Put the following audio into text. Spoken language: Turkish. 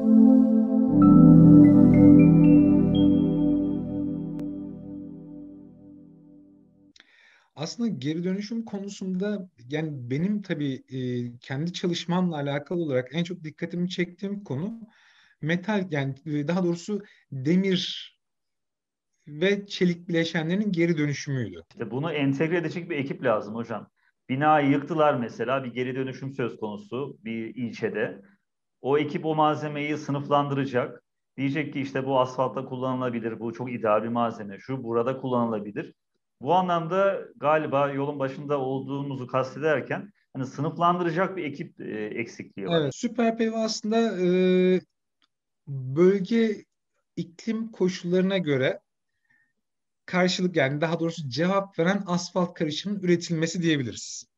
Aslında geri dönüşüm konusunda yani benim tabii kendi çalışmamla alakalı olarak en çok dikkatimi çektiğim konu metal yani daha doğrusu demir ve çelik bileşenlerin geri dönüşümüydü. İşte bunu entegre edecek bir ekip lazım hocam. Binayı yıktılar mesela, bir geri dönüşüm söz konusu bir ilçede. O ekip o malzemeyi sınıflandıracak. Diyecek ki işte bu asfaltta kullanılabilir, bu çok ideal bir malzeme, şu burada kullanılabilir. Bu anlamda galiba yolun başında olduğumuzu kastederken hani sınıflandıracak bir ekip eksikliği var. Evet, Süper PV aslında bölge iklim koşullarına göre karşılık yani daha doğrusu cevap veren asfalt karışımının üretilmesi diyebiliriz.